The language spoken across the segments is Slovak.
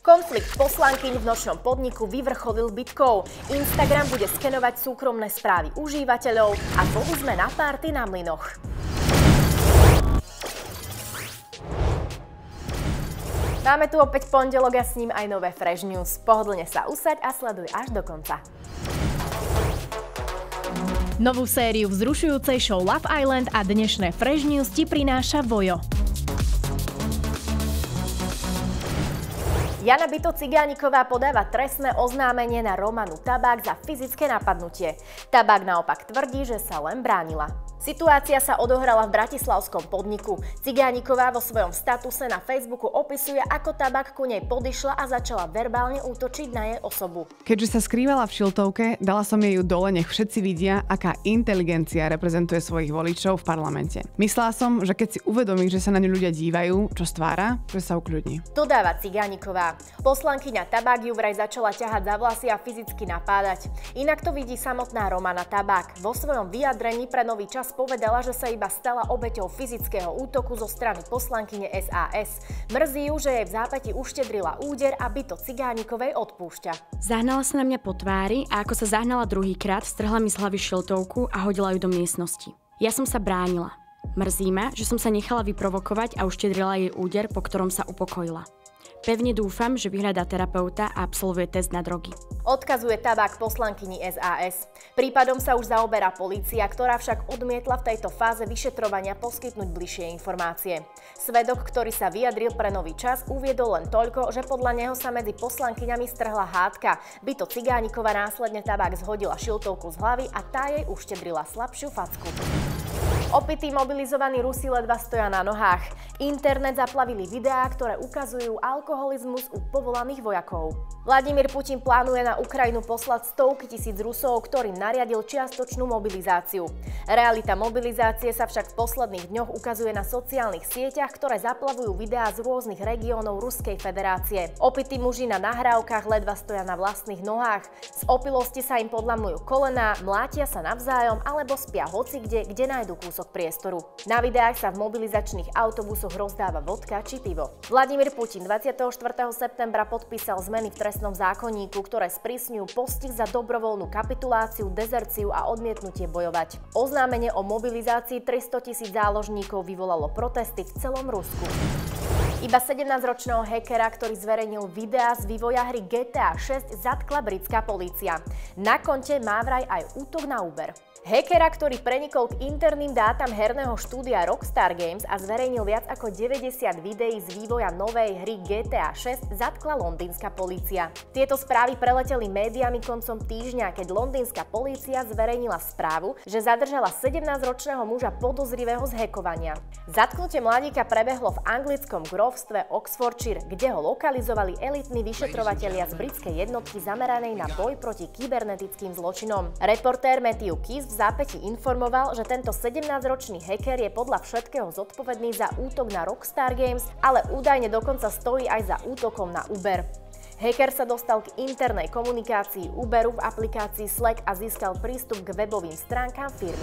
Konflikt poslankyň v nočnom podniku vyvrcholil bitkou. Instagram bude skenovať súkromné správy užívateľov a boli sme na párty na mlynoch. Máme tu opäť pondelok a s ním aj nové Fresh News. Pohodlne sa usaď a sleduj až do konca. Novú sériu vzrušujúcej show Love Island a dnešné Fresh News ti prináša Vojo. Jana Byto Cigániková podáva trestné oznámenie na Romanu Tabák za fyzické napadnutie. Tabák naopak tvrdí, že sa len bránila. Situácia sa odohrala v bratislavskom podniku. Cigániková vo svojom statuse na Facebooku opisuje, ako Tabák ku nej podišla a začala verbálne útočiť na jej osobu. Keďže sa skrývala v šiltovke, dala som jej ju dole, nech všetci vidia, aká inteligencia reprezentuje svojich voličov v parlamente. Myslela som, že keď si uvedomí, že sa na ňu ľudia dívajú, čo stvára, že sa ukľudní. Dodáva Cigániková. Poslankyňa Tabák ju vraj začala ťahať za vlasy a fyzicky napádať. Inak to vidí samotná Romana Tabák. Vo svojom vyjadrení pre Nový čas povedala, že sa iba stala obeťou fyzického útoku zo strany poslankyne SAS. Mrzí ju, že jej v zápäti uštedrila úder a Byto Cigánikovej odpúšťa. Zahnala sa na mňa po tvári a ako sa zahnala druhýkrát, strhla mi z hlavy šiltovku a hodila ju do miestnosti. Ja som sa bránila. Mrzí ma, že som sa nechala vyprovokovať a uštedrila jej úder, po ktorom sa upokojila. Pevne dúfam, že vyhľadá terapeuta a absolvuje test na drogy. Odkazuje Tabák poslankyni SAS. Prípadom sa už zaoberá polícia, ktorá však odmietla v tejto fáze vyšetrovania poskytnúť bližšie informácie. Svedok, ktorý sa vyjadril pre Nový čas, uviedol len toľko, že podľa neho sa medzi poslankyňami strhla hádka. Byto Cigániková následne Tabák zhodila šiltovku z hlavy a tá jej uštedrila slabšiu facku. Opití mobilizovaní Rusi ledva stoja na nohách. Internet zaplavili videá, ktoré ukazujú alkoholizmus u povolaných vojakov. Vladimír Putin plánuje na Ukrajinu poslať stovky tisíc Rusov, ktorým nariadil čiastočnú mobilizáciu. Realita mobilizácie sa však v posledných dňoch ukazuje na sociálnych sieťach, ktoré zaplavujú videá z rôznych regiónov Ruskej federácie. Opití muži na nahrávkach ledva stoja na vlastných nohách. Z opilosti sa im podľamujú kolená, mlátia sa navzájom alebo spia hocikde, kde nájdu kúsok priestoru. Na videách sa v mobilizačných autobusoch rozdáva vodka či pivo. Vladimír Putin 24. septembra podpísal zmeny v trestnom zákonníku, ktoré sprísňujú postih za dobrovoľnú kapituláciu, dezerciu a odmietnutie bojovať. Oznámenie o mobilizácii 300 000 záložníkov vyvolalo protesty v celom Rusku. Iba 17-ročného hackera, ktorý zverejnil videá z vývoja hry GTA 6, zatkla britská polícia. Na konte má vraj aj útok na Uber. Hackera, ktorý prenikol k interným dátam herného štúdia Rockstar Games a zverejnil viac ako 90 videí z vývoja novej hry GTA 6, zatkla londýnska polícia. Tieto správy preleteli médiami koncom týždňa, keď londýnska polícia zverejnila správu, že zadržala 17-ročného muža podozrivého z hackovania. Zatknutie mladíka prebehlo v anglickom grófstve Oxfordshire, kde ho lokalizovali elitní vyšetrovatelia z britskej jednotky zameranej na boj proti kybernetickým zločinom. Reportér Matthew Keys v zápäti informoval, že tento 17-ročný hacker je podľa všetkého zodpovedný za útok na Rockstar Games, ale údajne dokonca stojí aj za útokom na Uber. Hacker sa dostal k internej komunikácii Uberu v aplikácii Slack a získal prístup k webovým stránkám firmy.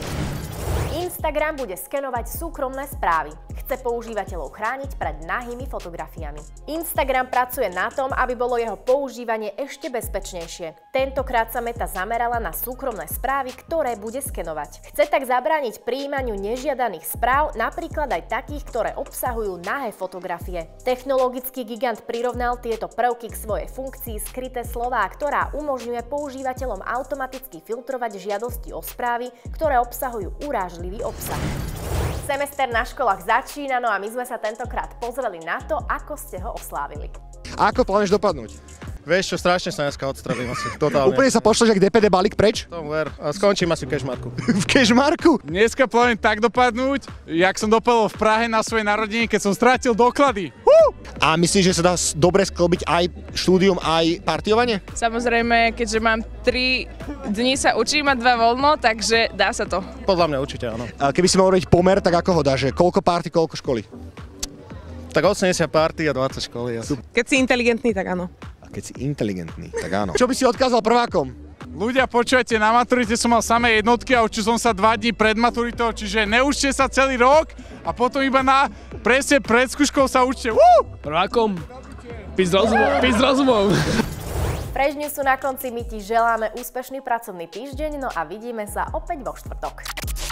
Instagram bude skenovať súkromné správy. Chce používateľov chrániť pred nahými fotografiami. Instagram pracuje na tom, aby bolo jeho používanie ešte bezpečnejšie. Tentokrát sa Meta zamerala na súkromné správy, ktoré bude skenovať. Chce tak zabrániť prijímaniu nežiadaných správ, napríklad aj takých, ktoré obsahujú nahé fotografie. Technologický gigant prirovnal tieto prvky k svojej funkcii skryté slová, ktorá umožňuje používateľom automaticky filtrovať žiadosti o správy, ktoré obsahujú urážlivý obsah. Semester na školách začína, no a my sme sa tentokrát pozreli na to, ako ste ho oslávili. A ako plánuješ dopadnúť? Vieš čo, strašne sa dneska odstrelím asi, totálne. Úplne sa pošleš jak DPD balík preč? Tomu ver, a skončím asi v Kežmarku. V Kežmarku? Dneska plánujem tak dopadnúť, jak som dopadol v Prahe na svojej narodeniny, keď som strátil doklady. A myslíš, že sa dá dobre sklbiť aj štúdium, aj partiovanie? Samozrejme, keďže mám 3 dni sa učím a 2 voľno, takže dá sa to. Podľa mňa určite áno. A keby si mal robiť pomer, tak ako ho dáš? Koľko party, koľko školy? Tak 80 party a 20 školy asi. Keď si inteligentný, tak áno. Keď si inteligentný, tak áno. Čo by si odkázal prvákom? Ľudia, počujete, na maturite som mal samé jednotky a učil som sa 2 dní pred maturitou, čiže neučte sa celý rok a potom iba presne pred skúškou sa učte. Prvákom Pís rozumov. Prežňu sú na konci, my ti želáme úspešný pracovný týždeň, no a vidíme sa opäť vo štvrtok.